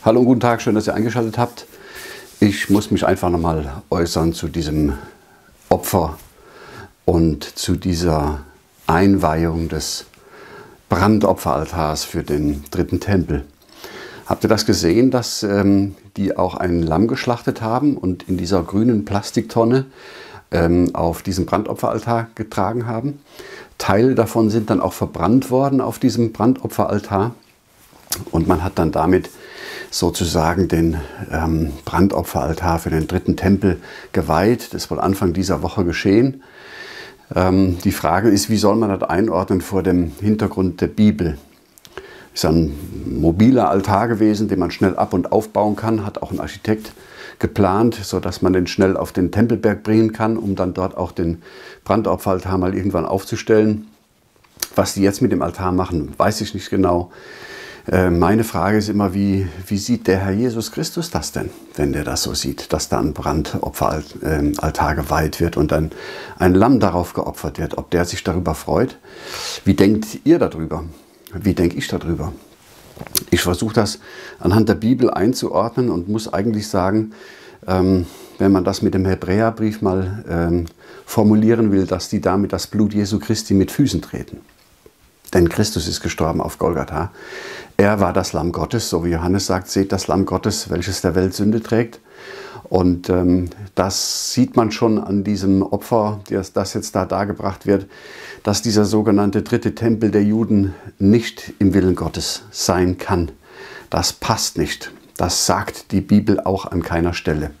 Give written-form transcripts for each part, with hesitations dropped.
Hallo und guten Tag, schön, dass ihr eingeschaltet habt. Ich muss mich einfach nochmal äußern zu diesem Opfer und zu dieser Einweihung des Brandopferaltars für den dritten Tempel. Habt ihr das gesehen, dass die auch ein Lamm geschlachtet haben und in dieser grünen Plastiktonne auf diesem Brandopferaltar getragen haben? Teile davon sind dann auch verbrannt worden auf diesem Brandopferaltar und man hat dann damit sozusagen den Brandopferaltar für den dritten Tempel geweiht. Das ist wohl Anfang dieser Woche geschehen. Die Frage ist, wie soll man das einordnen vor dem Hintergrund der Bibel? Ist ein mobiler Altar gewesen, den man schnell ab- und aufbauen kann, hat auch ein Architekt geplant, sodass man den schnell auf den Tempelberg bringen kann, um dann dort auch den Brandopferaltar mal irgendwann aufzustellen. Was die jetzt mit dem Altar machen, weiß ich nicht genau. Meine Frage ist immer, wie sieht der Herr Jesus Christus das denn, wenn der das so sieht, dass da ein Brandopferaltar geweiht wird und dann ein Lamm darauf geopfert wird, ob der sich darüber freut? Wie denkt ihr darüber? Wie denke ich darüber? Ich versuche das anhand der Bibel einzuordnen und muss eigentlich sagen, wenn man das mit dem Hebräerbrief mal formulieren will, dass die damit das Blut Jesu Christi mit Füßen treten. Denn Christus ist gestorben auf Golgatha. Er war das Lamm Gottes, so wie Johannes sagt, seht das Lamm Gottes, welches der Welt Sünde trägt. Und das sieht man schon an diesem Opfer, das jetzt da dargebracht wird, dass dieser sogenannte dritte Tempel der Juden nicht im Willen Gottes sein kann. Das passt nicht. Das sagt die Bibel auch an keiner Stelle.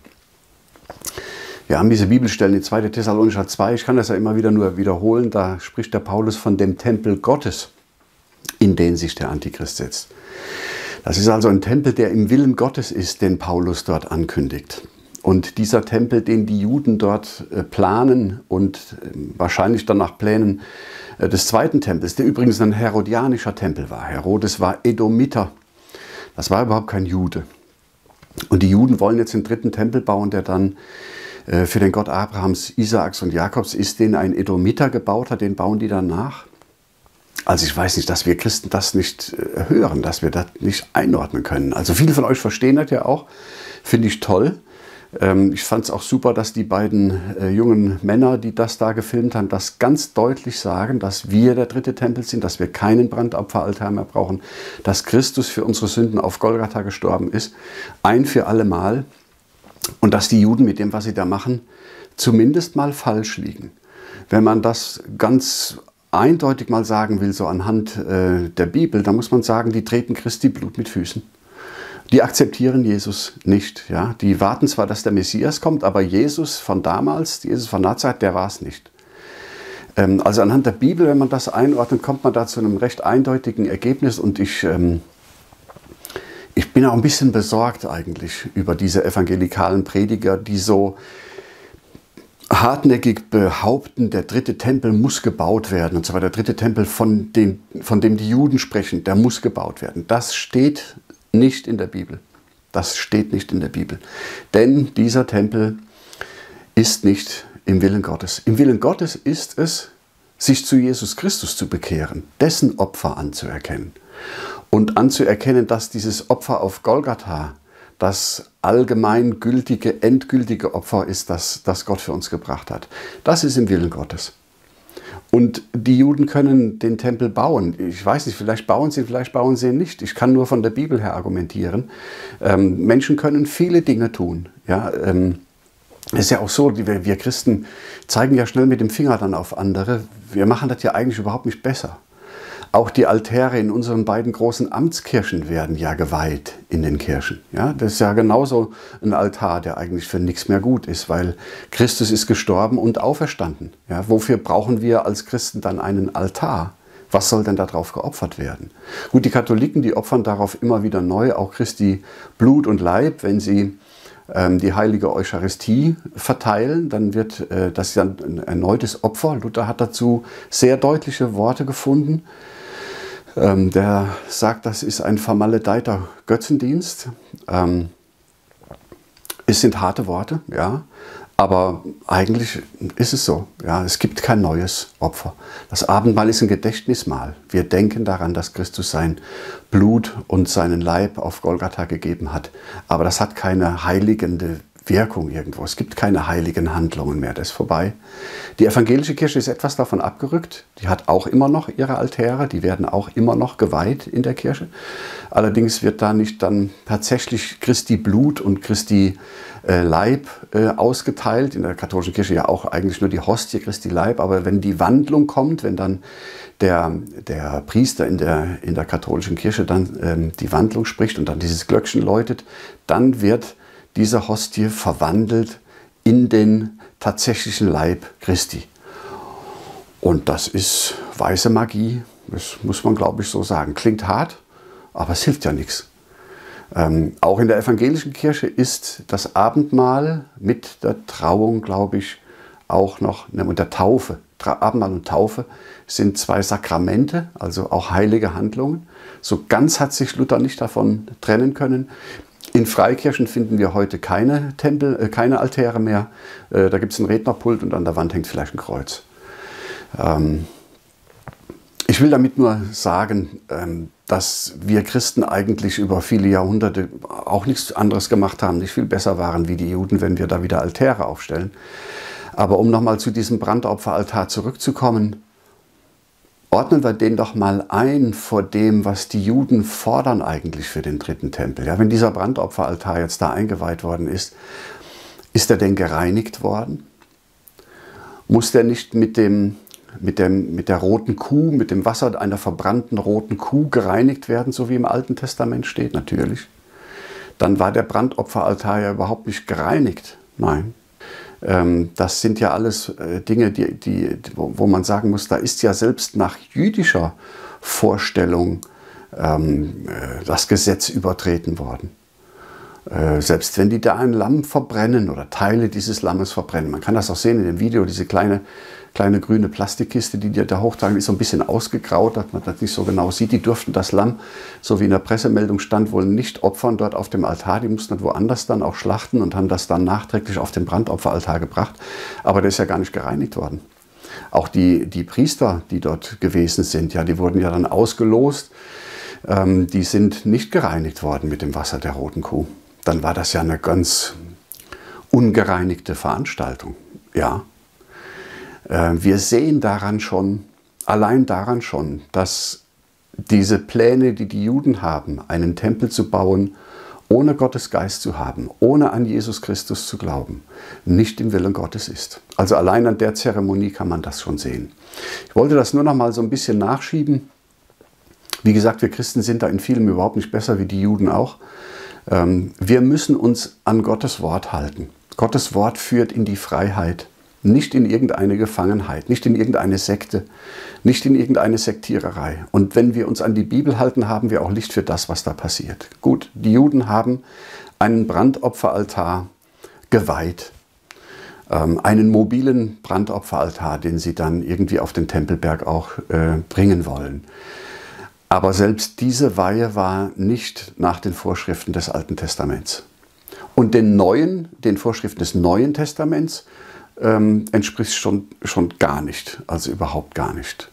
Wir haben diese Bibelstellen in 2. Thessalonicher 2, ich kann das ja immer wieder nur wiederholen, da spricht der Paulus von dem Tempel Gottes, in den sich der Antichrist setzt. Das ist also ein Tempel, der im Willen Gottes ist, den Paulus dort ankündigt. Und dieser Tempel, den die Juden dort planen und wahrscheinlich dann nach Plänen des zweiten Tempels, der übrigens ein herodianischer Tempel war. Herodes war Edomiter, das war überhaupt kein Jude. Und die Juden wollen jetzt den dritten Tempel bauen, der dann für den Gott Abrahams, Isaaks und Jakobs ist, den ein Edomiter gebaut hat, den bauen die dann nach. Also ich weiß nicht, dass wir Christen das nicht hören, dass wir das nicht einordnen können. Also viele von euch verstehen das ja auch, finde ich toll. Ich fand es auch super, dass die beiden jungen Männer, die das da gefilmt haben, das ganz deutlich sagen, dass wir der dritte Tempel sind, dass wir keinen Brandopferaltar mehr brauchen, dass Christus für unsere Sünden auf Golgatha gestorben ist, ein für alle Mal. Und dass die Juden mit dem, was sie da machen, zumindest mal falsch liegen. Wenn man das ganz eindeutig mal sagen will, so anhand der Bibel, dann muss man sagen, die treten Christi Blut mit Füßen. Die akzeptieren Jesus nicht. Ja? Die warten zwar, dass der Messias kommt, aber Jesus von damals, Jesus von Nazareth, der war es nicht. Also anhand der Bibel, wenn man das einordnet, kommt man da zu einem recht eindeutigen Ergebnis. Und ich bin auch ein bisschen besorgt eigentlich über diese evangelikalen Prediger, die so hartnäckig behaupten, der dritte Tempel muss gebaut werden. Und zwar der dritte Tempel, von dem die Juden sprechen, der muss gebaut werden. Das steht nicht in der Bibel. Das steht nicht in der Bibel. Denn dieser Tempel ist nicht im Willen Gottes. Im Willen Gottes ist es, sich zu Jesus Christus zu bekehren, dessen Opfer anzuerkennen. Und anzuerkennen, dass dieses Opfer auf Golgatha das allgemein gültige, endgültige Opfer ist, das Gott für uns gebracht hat. Das ist im Willen Gottes. Und die Juden können den Tempel bauen. Ich weiß nicht, vielleicht bauen sie ihn nicht. Ich kann nur von der Bibel her argumentieren. Menschen können viele Dinge tun. Ja, es ist ja auch so, wir Christen zeigen ja schnell mit dem Finger dann auf andere. Wir machen das ja eigentlich überhaupt nicht besser. Auch die Altäre in unseren beiden großen Amtskirchen werden ja geweiht in den Kirchen. Ja, das ist ja genauso ein Altar, der eigentlich für nichts mehr gut ist, weil Christus ist gestorben und auferstanden. Ja, wofür brauchen wir als Christen dann einen Altar? Was soll denn darauf geopfert werden? Gut, die Katholiken, die opfern darauf immer wieder neu, auch Christi Blut und Leib, wenn sie die heilige Eucharistie verteilen, dann wird das ja ein erneutes Opfer. Luther hat dazu sehr deutliche Worte gefunden. Der sagt, das ist ein vermaledeiter Götzendienst. Es sind harte Worte, ja, Aber eigentlich ist es so, ja, es gibt kein neues Opfer. Das Abendmahl ist ein Gedächtnismahl. Wir denken daran, dass Christus sein Blut und seinen Leib auf Golgatha gegeben hat. Aber das hat keine heiligende Wirkung irgendwo. Es gibt keine heiligen Handlungen mehr. Das ist vorbei. Die evangelische Kirche ist etwas davon abgerückt. Die hat auch immer noch ihre Altäre. Die werden auch immer noch geweiht in der Kirche. Allerdings wird da nicht dann tatsächlich Christi Blut und Christi Leib ausgeteilt. In der katholischen Kirche ja auch eigentlich nur die Hostie Christi Leib. Aber wenn die Wandlung kommt, wenn dann der Priester in der katholischen Kirche dann die Wandlung spricht und dann dieses Glöckchen läutet, dann wird diese Hostie verwandelt in den tatsächlichen Leib Christi. Und das ist weiße Magie, das muss man, glaube ich, so sagen. Klingt hart, aber es hilft ja nichts. Auch in der evangelischen Kirche ist das Abendmahl mit der Trauung, glaube ich, auch noch, und der Taufe. Abendmahl und Taufe sind zwei Sakramente, also auch heilige Handlungen. So ganz hat sich Luther nicht davon trennen können. In Freikirchen finden wir heute keine Tempel, keine Altäre mehr. Da gibt es ein Rednerpult und an der Wand hängt vielleicht ein Kreuz. Ich will damit nur sagen, dass wir Christen eigentlich über viele Jahrhunderte auch nichts anderes gemacht haben, nicht viel besser waren wie die Juden, wenn wir da wieder Altäre aufstellen. Aber um nochmal zu diesem Brandopferaltar zurückzukommen, ordnen wir den doch mal ein vor dem, was die Juden fordern eigentlich für den dritten Tempel. Ja, wenn dieser Brandopferaltar jetzt da eingeweiht worden ist er denn gereinigt worden? Muss der nicht mit der roten Kuh, mit dem Wasser einer verbrannten roten Kuh gereinigt werden, so wie im Alten Testament steht? Natürlich. Dann war der Brandopferaltar ja überhaupt nicht gereinigt. Nein. Das sind ja alles Dinge, wo man sagen muss, da ist ja selbst nach jüdischer Vorstellung das Gesetz übertreten worden. Selbst wenn die da ein Lamm verbrennen oder Teile dieses Lammes verbrennen. Man kann das auch sehen in dem Video, diese kleine grüne Plastikkiste, die da hochtragen, ist so ein bisschen ausgegraut, dass man das nicht so genau sieht. Die durften das Lamm, so wie in der Pressemeldung stand, wohl nicht opfern dort auf dem Altar. Die mussten das woanders dann auch schlachten und haben das dann nachträglich auf den Brandopferaltar gebracht. Aber der ist ja gar nicht gereinigt worden. Auch die Priester, die dort gewesen sind, ja, die wurden ja dann ausgelost. Die sind nicht gereinigt worden mit dem Wasser der roten Kuh. Dann war das ja eine ganz ungereinigte Veranstaltung. Ja. Wir sehen allein daran schon, dass diese Pläne, die die Juden haben, einen Tempel zu bauen, ohne Gottes Geist zu haben, ohne an Jesus Christus zu glauben, nicht im Willen Gottes ist. Also allein an der Zeremonie kann man das schon sehen. Ich wollte das nur noch mal so ein bisschen nachschieben. Wie gesagt, wir Christen sind da in vielem überhaupt nicht besser wie die Juden auch. Wir müssen uns an Gottes Wort halten. Gottes Wort führt in die Freiheit, nicht in irgendeine Gefangenheit, nicht in irgendeine Sekte, nicht in irgendeine Sektiererei. Und wenn wir uns an die Bibel halten, haben wir auch Licht für das, was da passiert. Gut, die Juden haben einen Brandopferaltar geweiht, einen mobilen Brandopferaltar, den sie dann irgendwie auf den Tempelberg auch bringen wollen. Aber selbst diese Weihe war nicht nach den Vorschriften des Alten Testaments. Und den Vorschriften des Neuen Testaments entspricht schon gar nicht, also überhaupt gar nicht.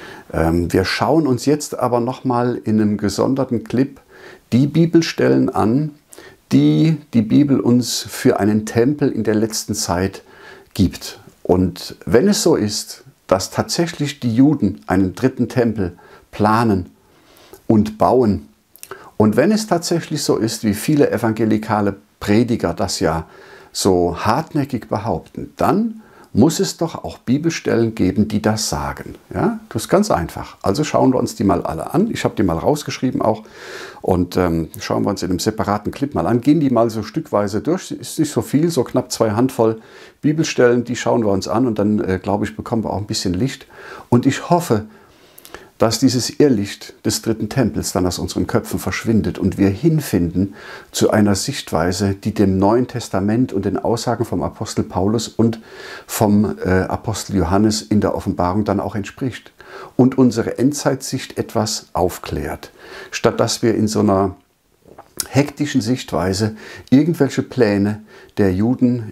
Wir schauen uns jetzt aber nochmal in einem gesonderten Clip die Bibelstellen an, die die Bibel uns für einen Tempel in der letzten Zeit gibt. Und wenn es so ist, dass tatsächlich die Juden einen dritten Tempel planen und bauen, und wenn es tatsächlich so ist, wie viele evangelikale Prediger das ja so hartnäckig behaupten, dann muss es doch auch Bibelstellen geben, die das sagen. Ja, das ist ganz einfach. Also schauen wir uns die mal alle an. Ich habe die mal rausgeschrieben auch und schauen wir uns in einem separaten Clip mal an. Gehen die mal so stückweise durch. Ist nicht so viel, so knapp 2 Handvoll Bibelstellen. Die schauen wir uns an und dann, glaube ich, bekommen wir auch ein bisschen Licht. Und ich hoffe, dass dieses Irrlicht des dritten Tempels dann aus unseren Köpfen verschwindet und wir hinfinden zu einer Sichtweise, die dem Neuen Testament und den Aussagen vom Apostel Paulus und vom Apostel Johannes in der Offenbarung dann auch entspricht und unsere Endzeitsicht etwas aufklärt. Statt dass wir in so einer hektischen Sichtweise irgendwelche Pläne der Juden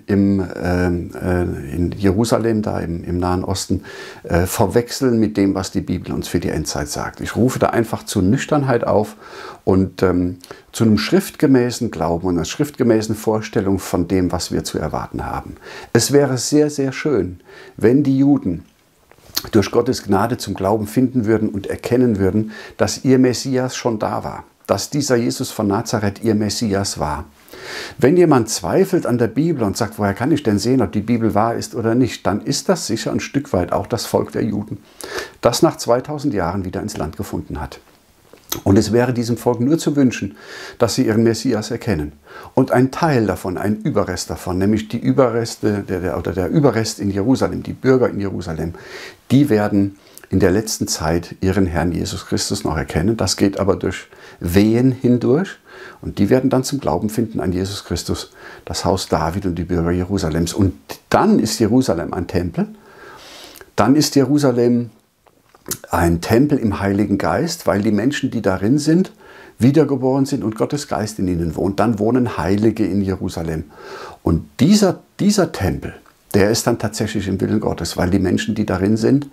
in Jerusalem, da im Nahen Osten, verwechseln mit dem, was die Bibel uns für die Endzeit sagt. Ich rufe da einfach zur Nüchternheit auf und zu einem schriftgemäßen Glauben und einer schriftgemäßen Vorstellung von dem, was wir zu erwarten haben. Es wäre sehr, sehr schön, wenn die Juden durch Gottes Gnade zum Glauben finden würden und erkennen würden, dass ihr Messias schon da war, dass dieser Jesus von Nazareth ihr Messias war. Wenn jemand zweifelt an der Bibel und sagt, woher kann ich denn sehen, ob die Bibel wahr ist oder nicht, dann ist das sicher ein Stück weit auch das Volk der Juden, das nach 2000 Jahren wieder ins Land gefunden hat. Und es wäre diesem Volk nur zu wünschen, dass sie ihren Messias erkennen. Und ein Teil davon, ein Überrest davon, nämlich die Überreste, der Überrest in Jerusalem, die Bürger in Jerusalem, die werden in der letzten Zeit ihren Herrn Jesus Christus noch erkennen. Das geht aber durch Wehen hindurch. Und die werden dann zum Glauben finden an Jesus Christus, das Haus David und die Bürger Jerusalems. Und dann ist Jerusalem ein Tempel. Dann ist Jerusalem ein Tempel im Heiligen Geist, weil die Menschen, die darin sind, wiedergeboren sind und Gottes Geist in ihnen wohnt. Dann wohnen Heilige in Jerusalem. Und dieser Tempel, der ist dann tatsächlich im Willen Gottes, weil die Menschen, die darin sind,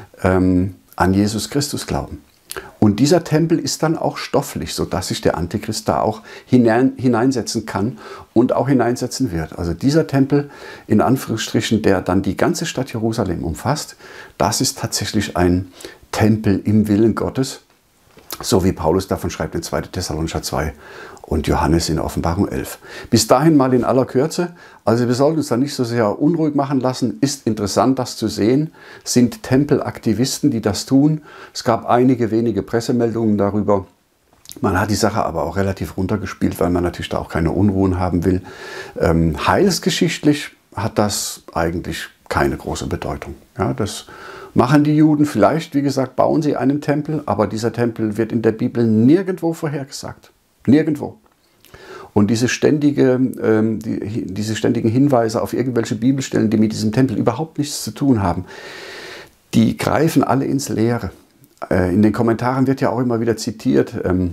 an Jesus Christus glauben. Und dieser Tempel ist dann auch stofflich, sodass sich der Antichrist da auch hineinsetzen kann und auch hineinsetzen wird. Also dieser Tempel, in Anführungsstrichen, der dann die ganze Stadt Jerusalem umfasst, das ist tatsächlich ein Tempel im Willen Gottes, so wie Paulus davon schreibt in 2. Thessalonicher 2 und Johannes in Offenbarung 11. Bis dahin mal in aller Kürze. Also wir sollten uns da nicht so sehr unruhig machen lassen. Ist interessant, das zu sehen. Sind Tempelaktivisten, die das tun. Es gab einige wenige Pressemeldungen darüber. Man hat die Sache aber auch relativ runtergespielt, weil man natürlich da auch keine Unruhen haben will. Heilsgeschichtlich hat das eigentlich keine große Bedeutung. Ja, das machen die Juden vielleicht, wie gesagt, bauen sie einen Tempel, aber dieser Tempel wird in der Bibel nirgendwo vorhergesagt. Nirgendwo. Und diese ständigen Hinweise auf irgendwelche Bibelstellen, die mit diesem Tempel überhaupt nichts zu tun haben, die greifen alle ins Leere. In den Kommentaren wird ja auch immer wieder zitiert,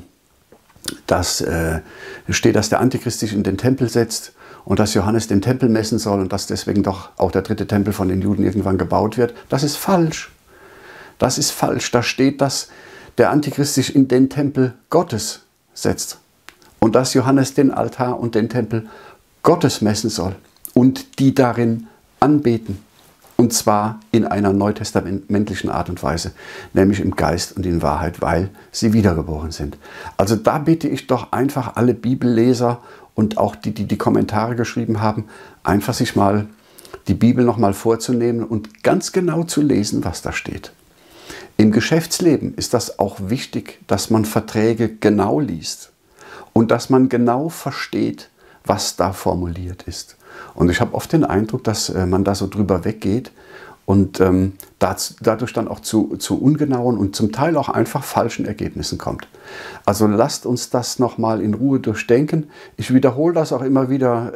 dass steht, dass der Antichrist sich in den Tempel setzt und dass Johannes den Tempel messen soll und dass deswegen doch auch der 3. Tempel von den Juden irgendwann gebaut wird. Das ist falsch. Das ist falsch. Da steht, dass der Antichrist sich in den Tempel Gottes setzt und dass Johannes den Altar und den Tempel Gottes messen soll und die darin anbeten. Und zwar in einer neutestamentlichen Art und Weise, nämlich im Geist und in Wahrheit, weil sie wiedergeboren sind. Also da bitte ich doch einfach alle Bibelleser und auch die Kommentare geschrieben haben, einfach sich mal die Bibel nochmal vorzunehmen und ganz genau zu lesen, was da steht. Im Geschäftsleben ist das auch wichtig, dass man Verträge genau liest und dass man genau versteht, was da formuliert ist. Und ich habe oft den Eindruck, dass man da so drüber weggeht und dadurch dann auch zu ungenauen und zum Teil auch einfach falschen Ergebnissen kommt. Also lasst uns das nochmal in Ruhe durchdenken. Ich wiederhole das auch immer wieder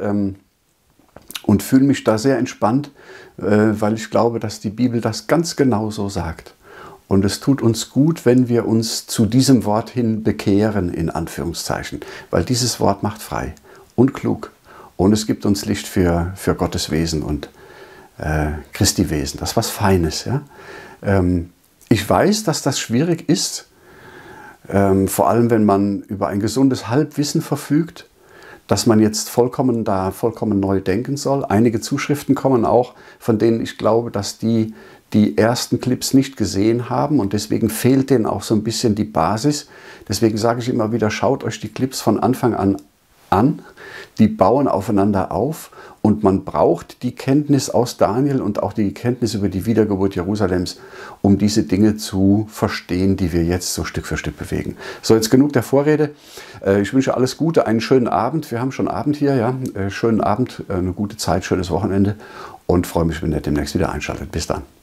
und fühle mich da sehr entspannt, weil ich glaube, dass die Bibel das ganz genau so sagt. Und es tut uns gut, wenn wir uns zu diesem Wort hin bekehren, in Anführungszeichen, weil dieses Wort macht frei und klug. Und es gibt uns Licht für Gottes Wesen und Christi Wesen. Das ist was Feines. Ja? Ich weiß, dass das schwierig ist, vor allem wenn man über ein gesundes Halbwissen verfügt, dass man jetzt vollkommen neu denken soll. Einige Zuschriften kommen auch, von denen ich glaube, dass die ersten Clips nicht gesehen haben und deswegen fehlt denen auch so ein bisschen die Basis. Deswegen sage ich immer wieder, schaut euch die Clips von Anfang an. Die bauen aufeinander auf und man braucht die Kenntnis aus Daniel und auch die Kenntnis über die Wiedergeburt Jerusalems, um diese Dinge zu verstehen, die wir jetzt so Stück für Stück bewegen. So, jetzt genug der Vorrede. Ich wünsche alles Gute, einen schönen Abend. Wir haben schon Abend hier, ja. Schönen Abend, eine gute Zeit, schönes Wochenende und freue mich, wenn ihr demnächst wieder einschaltet. Bis dann.